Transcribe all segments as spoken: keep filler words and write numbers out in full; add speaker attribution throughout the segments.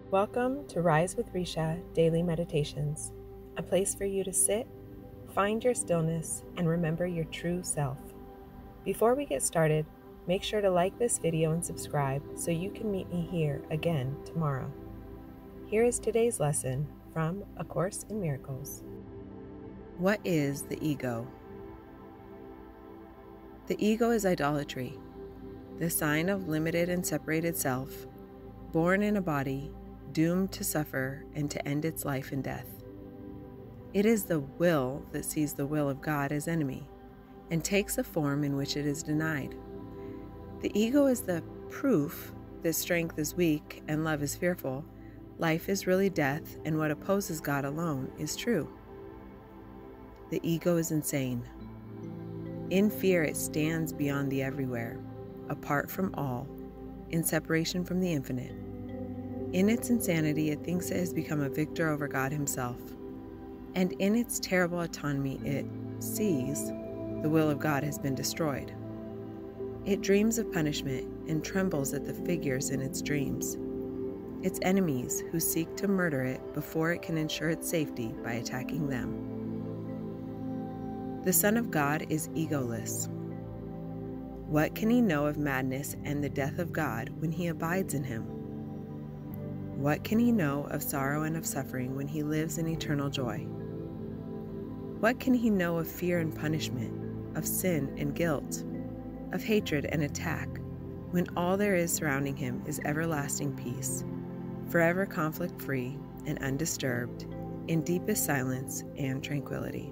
Speaker 1: Welcome to Rise with Risha Daily Meditations, a place for you to sit, find your stillness, and remember your true self. Before we get started, make sure to like this video and subscribe so you can meet me here again tomorrow. Here is today's lesson from A Course in Miracles.
Speaker 2: What is the ego? The ego is idolatry, the sign of limited and separated self, born in a body, doomed to suffer and to end its life in death. It is the will that sees the will of God as enemy and takes a form in which it is denied. The ego is the proof that strength is weak and love is fearful, life is really death, and what opposes God alone is true. The ego is insane. In fear, it stands beyond the everywhere, apart from all, in separation from the infinite. In its insanity, it thinks it has become a victor over God himself. And in its terrible autonomy, it sees the will of God has been destroyed. It dreams of punishment and trembles at the figures in its dreams, its enemies who seek to murder it before it can ensure its safety by attacking them. The Son of God is egoless. What can he know of madness and the death of God when he abides in him? What can he know of sorrow and of suffering when he lives in eternal joy? What can he know of fear and punishment, of sin and guilt, of hatred and attack, when all there is surrounding him is everlasting peace, forever conflict-free and undisturbed, in deepest silence and tranquility?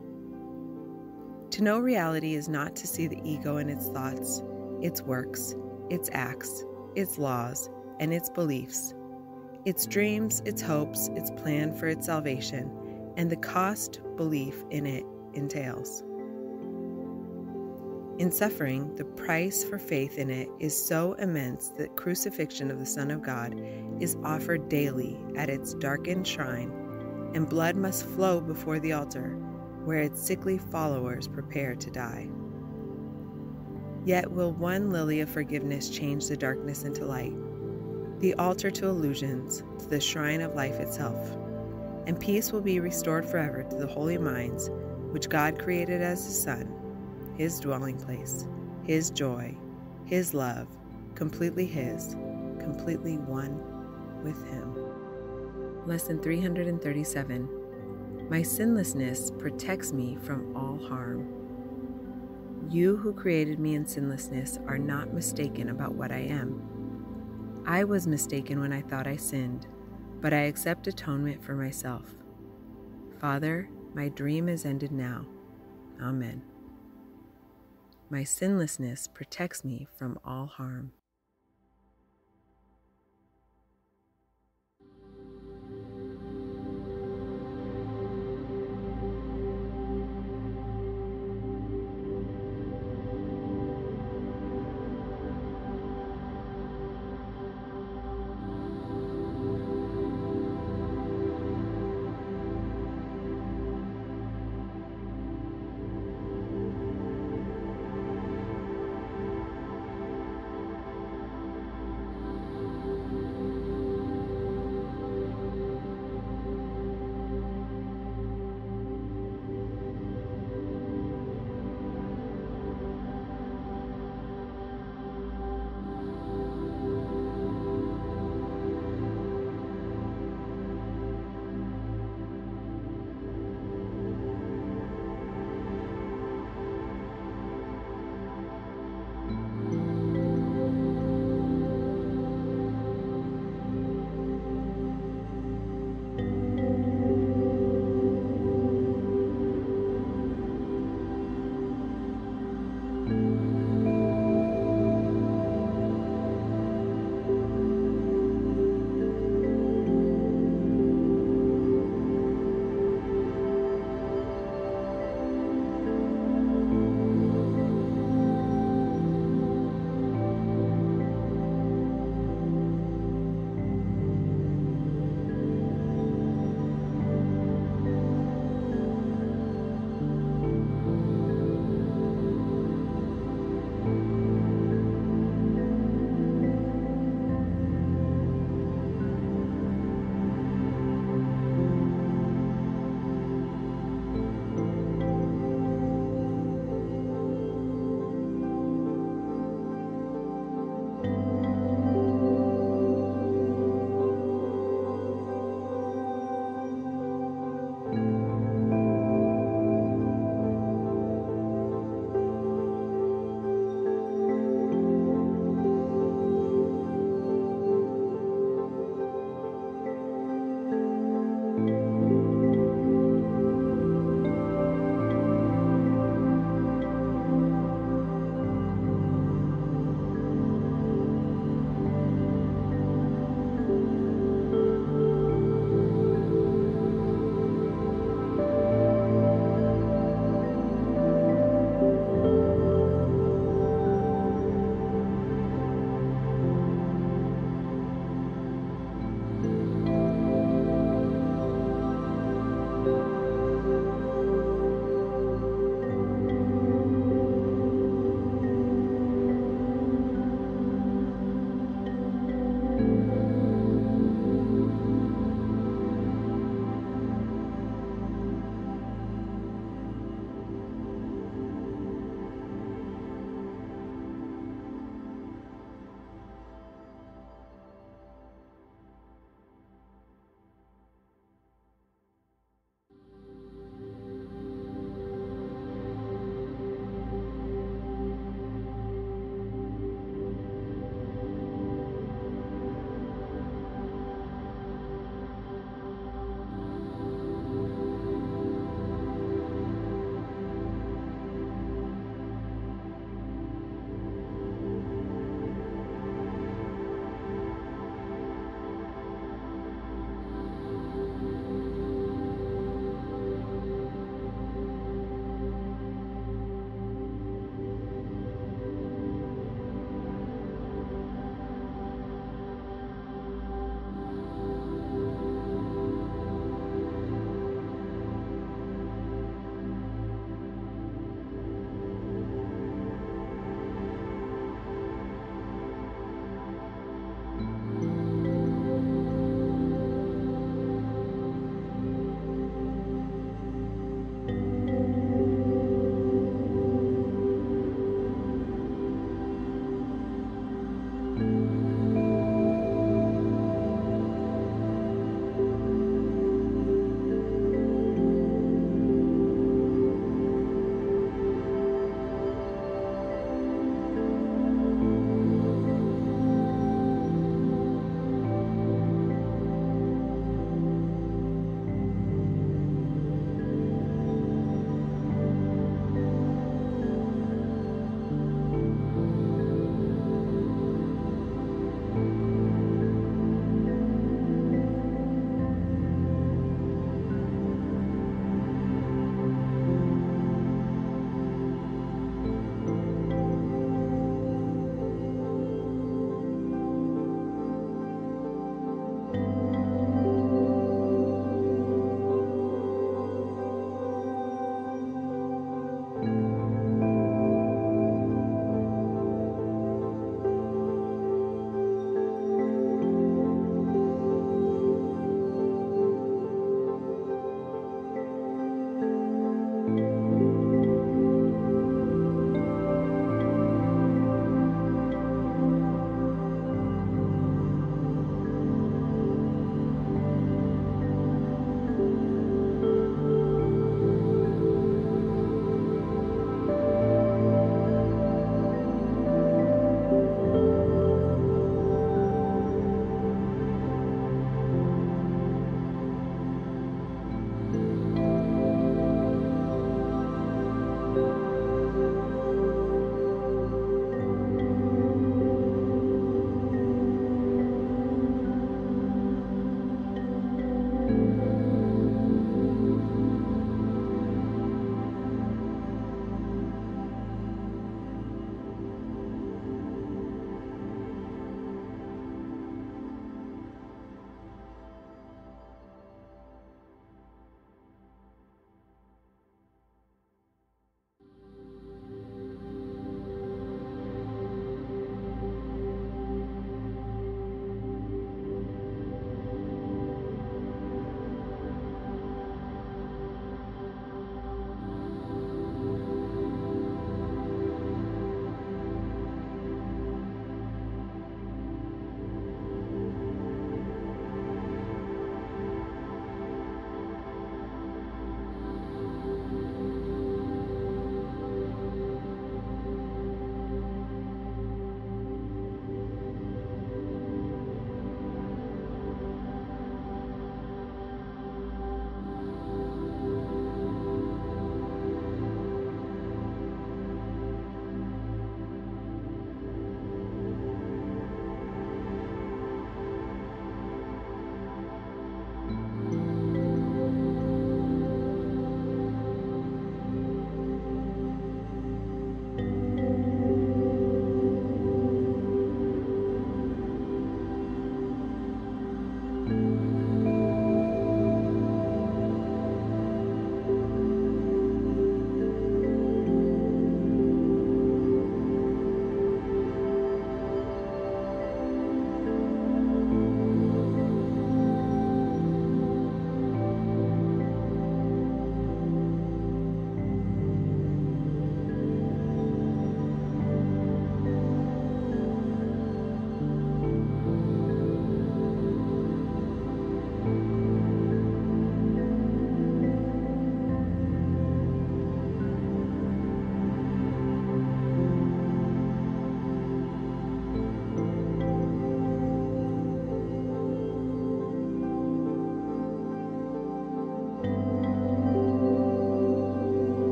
Speaker 2: To know reality is not to see the ego and its thoughts, its works, its acts, its laws, and its beliefs, its dreams, its hopes, its plan for its salvation, and the cost belief in it entails. In suffering, the price for faith in it is so immense that crucifixion of the Son of God is offered daily at its darkened shrine, and blood must flow before the altar, where its sickly followers prepare to die. Yet will one lily of forgiveness change the darkness into light, the altar to illusions, to the shrine of life itself, and peace will be restored forever to the holy minds which God created as his Son, his dwelling place, his joy, his love, completely his, completely one with him. Lesson three hundred thirty-seven. My sinlessness protects me from all harm. You who created me in sinlessness are not mistaken about what I am. I was mistaken when I thought I sinned, but I accept atonement for myself. Father, my dream is ended now. Amen. My sinlessness protects me from all harm.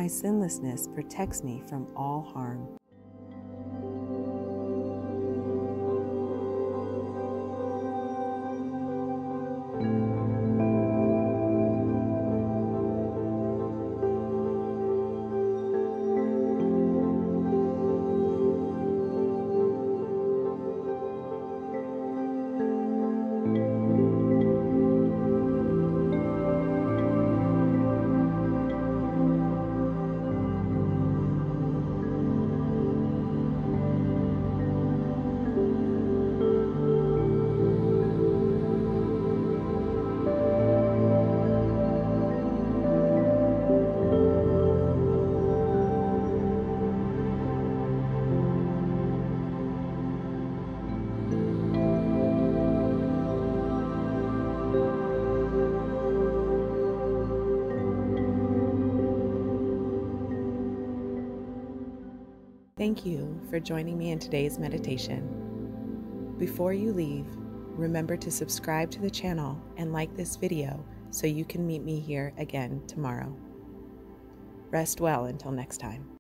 Speaker 2: my sinlessness protects me from all harm. Thank you for joining me in today's meditation. Before you leave, remember to subscribe to the channel and like this video so you can meet me here again tomorrow. Rest well until next time.